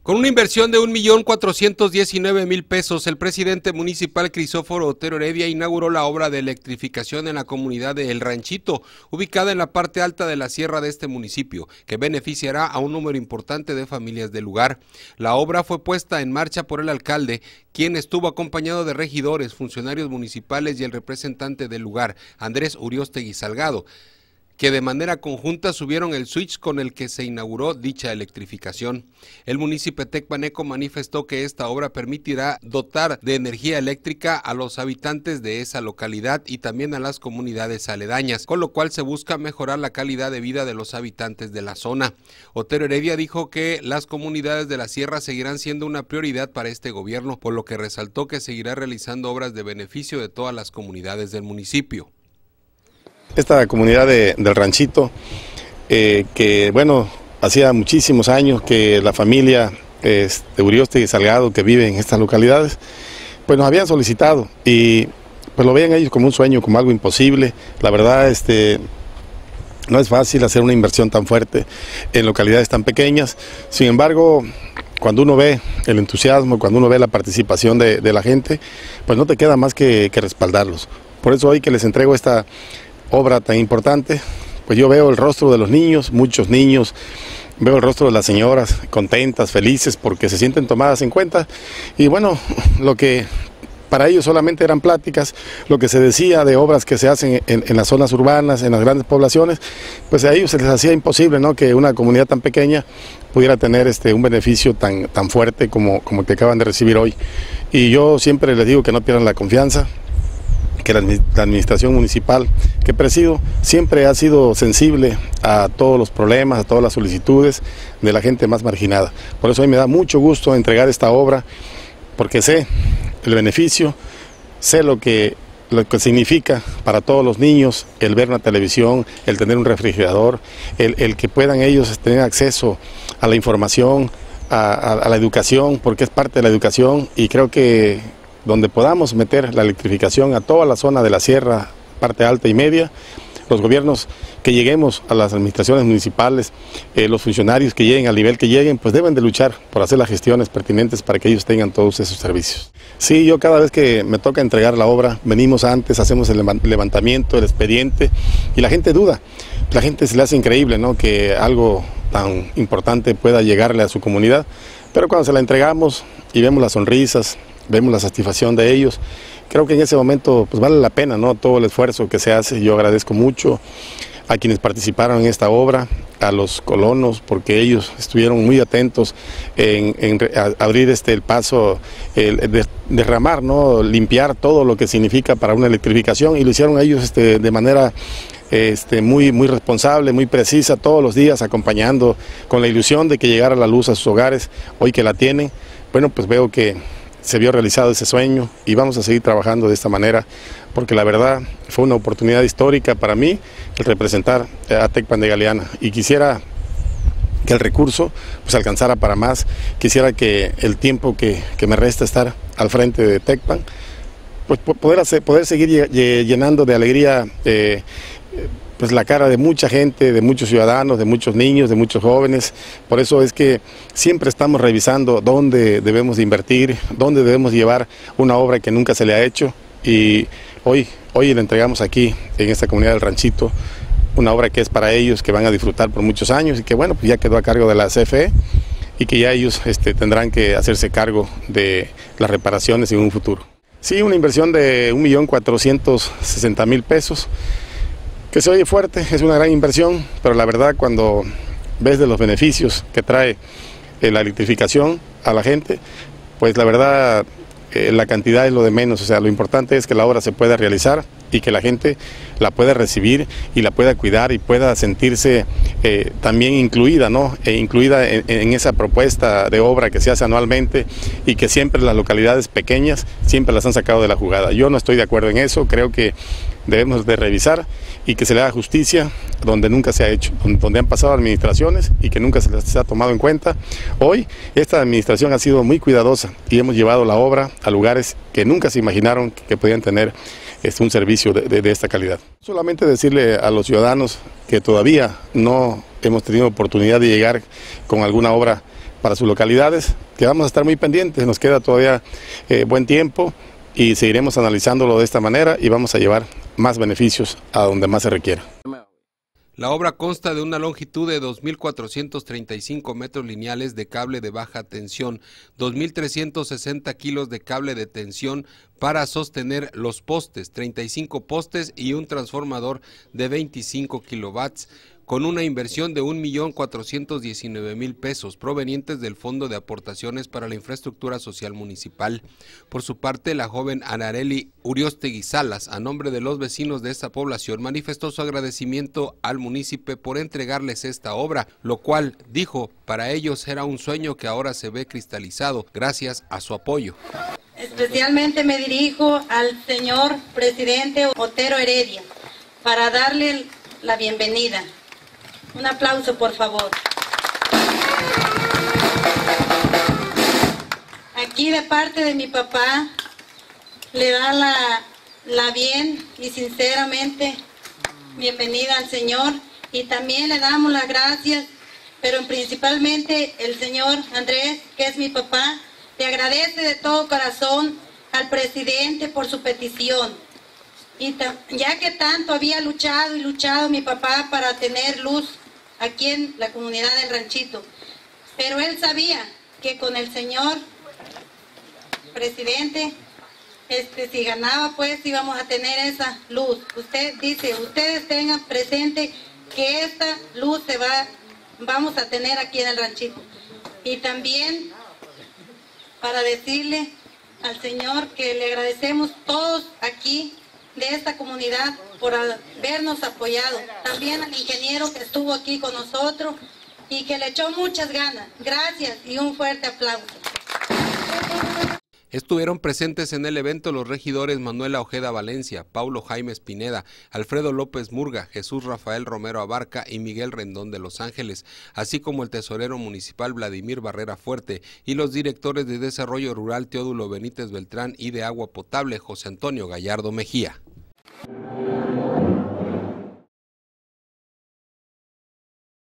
Con una inversión de 1.419.000 pesos, el presidente municipal Crisóforo Otero Heredia inauguró la obra de electrificación en la comunidad de El Ranchito, ubicada en la parte alta de la sierra de este municipio, que beneficiará a un número importante de familias del lugar. La obra fue puesta en marcha por el alcalde, quien estuvo acompañado de regidores, funcionarios municipales y el representante del lugar, Andrés Uriostegui Salgado, que de manera conjunta subieron el switch con el que se inauguró dicha electrificación. El municipio tecpaneco manifestó que esta obra permitirá dotar de energía eléctrica a los habitantes de esa localidad y también a las comunidades aledañas, con lo cual se busca mejorar la calidad de vida de los habitantes de la zona. Otero Heredia dijo que las comunidades de la sierra seguirán siendo una prioridad para este gobierno, por lo que resaltó que seguirá realizando obras de beneficio de todas las comunidades del municipio. Esta comunidad del Ranchito, que bueno, hacía muchísimos años que la familia de Uriostegui Salgado, que vive en estas localidades, pues nos habían solicitado y pues lo veían ellos como un sueño, como algo imposible. La verdad, no es fácil hacer una inversión tan fuerte en localidades tan pequeñas. Sin embargo, cuando uno ve el entusiasmo, cuando uno ve la participación de la gente, pues no te queda más que respaldarlos. Por eso hoy que les entrego esta obra tan importante, pues yo veo el rostro de los niños, muchos niños, veo el rostro de las señoras contentas, felices, porque se sienten tomadas en cuenta. Y bueno, lo que para ellos solamente eran pláticas, lo que se decía de obras que se hacen en las zonas urbanas, en las grandes poblaciones, pues a ellos se les hacía imposible, ¿no?, que una comunidad tan pequeña pudiera tener un beneficio tan fuerte como el que acaban de recibir hoy. Y yo siempre les digo que no pierdan la confianza, que la administración municipal que presido siempre ha sido sensible a todos los problemas, a todas las solicitudes de la gente más marginada. Por eso hoy me da mucho gusto entregar esta obra, porque sé el beneficio, sé lo que significa para todos los niños el ver una televisión, el tener un refrigerador, el que puedan ellos tener acceso a la información, a la educación, porque es parte de la educación. Y creo que donde podamos meter la electrificación a toda la zona de la sierra, parte alta y media, los gobiernos que lleguemos a las administraciones municipales, los funcionarios que lleguen al nivel que lleguen, pues deben de luchar por hacer las gestiones pertinentes para que ellos tengan todos esos servicios. Sí, yo cada vez que me toca entregar la obra, venimos antes, hacemos el levantamiento, el expediente, y la gente duda. La gente se le hace increíble, ¿no?, que algo tan importante pueda llegarle a su comunidad, pero cuando se la entregamos y vemos las sonrisas, vemos la satisfacción de ellos, creo que en ese momento pues vale la pena, ¿no?, todo el esfuerzo que se hace. Yo agradezco mucho a quienes participaron en esta obra, a los colonos, porque ellos estuvieron muy atentos en abrir el paso, derramar, ¿no?, limpiar todo lo que significa para una electrificación, y lo hicieron ellos de manera muy responsable, muy precisa, todos los días acompañando con la ilusión de que llegara la luz a sus hogares. Hoy que la tienen, bueno, pues veo que se vio realizado ese sueño y vamos a seguir trabajando de esta manera, porque la verdad fue una oportunidad histórica para mí el representar a Tecpan de Galeana, y quisiera que el recurso pues alcanzara para más. Quisiera que el tiempo que me resta estar al frente de Tecpan, pues poder seguir llenando de alegría pues la cara de mucha gente, de muchos ciudadanos, de muchos niños, de muchos jóvenes. Por eso es que siempre estamos revisando dónde debemos de invertir, dónde debemos llevar una obra que nunca se le ha hecho, y hoy le entregamos aquí en esta comunidad del Ranchito una obra que es para ellos, que van a disfrutar por muchos años, y que bueno, pues ya quedó a cargo de la CFE, y que ya ellos tendrán que hacerse cargo de las reparaciones en un futuro. Sí, una inversión de 1.460.000 pesos, que se oye fuerte, es una gran inversión, pero la verdad cuando ves de los beneficios que trae la electrificación a la gente, pues la verdad la cantidad es lo de menos. O sea, lo importante es que la obra se pueda realizar y que la gente la pueda recibir y la pueda cuidar y pueda sentirse también incluida, ¿no?, incluida en esa propuesta de obra que se hace anualmente, y que siempre las localidades pequeñas siempre las han sacado de la jugada. Yo no estoy de acuerdo en eso, creo que debemos de revisar y que se le haga justicia donde nunca se ha hecho, donde han pasado administraciones y que nunca se les ha tomado en cuenta. Hoy esta administración ha sido muy cuidadosa y hemos llevado la obra a lugares que nunca se imaginaron que podían tener un servicio de esta calidad. Solamente decirle a los ciudadanos que todavía no hemos tenido oportunidad de llegar con alguna obra para sus localidades, que vamos a estar muy pendientes, nos queda todavía buen tiempo y seguiremos analizándolo de esta manera y vamos a llevar más beneficios a donde más se requiera. La obra consta de una longitud de 2.435 metros lineales de cable de baja tensión, 2.360 kilos de cable de tensión para sostener los postes, 35 postes y un transformador de 25 kilovatios, con una inversión de 1.419.000 pesos provenientes del Fondo de Aportaciones para la Infraestructura Social Municipal. Por su parte, la joven Anareli Uriostegui Salas, a nombre de los vecinos de esta población, manifestó su agradecimiento al municipio por entregarles esta obra, lo cual, dijo, para ellos era un sueño que ahora se ve cristalizado gracias a su apoyo. Especialmente me dirijo al señor presidente Otero Heredia para darle la bienvenida. Un aplauso, por favor. Aquí de parte de mi papá le da la bien y sinceramente bienvenida al señor, y también le damos las gracias, pero principalmente el señor Andrés, que es mi papá, le agradece de todo corazón al presidente por su petición. Y ya que tanto había luchado y luchado mi papá para tener luz aquí en la comunidad del Ranchito, pero él sabía que con el señor presidente, si ganaba, pues íbamos a tener esa luz. Usted dice, ustedes tengan presente que esta luz vamos a tener aquí en el Ranchito. Y también para decirle al señor que le agradecemos todos aquí de esta comunidad por habernos apoyado, también al ingeniero que estuvo aquí con nosotros y que le echó muchas ganas. Gracias y un fuerte aplauso. Estuvieron presentes en el evento los regidores Manuela Ojeda Valencia, Paulo Jaime Pineda, Alfredo López Murga, Jesús Rafael Romero Abarca y Miguel Rendón de Los Ángeles, así como el tesorero municipal Vladimir Barrera Fuerte y los directores de Desarrollo Rural Teodulo Benítez Beltrán y de Agua Potable José Antonio Gallardo Mejía.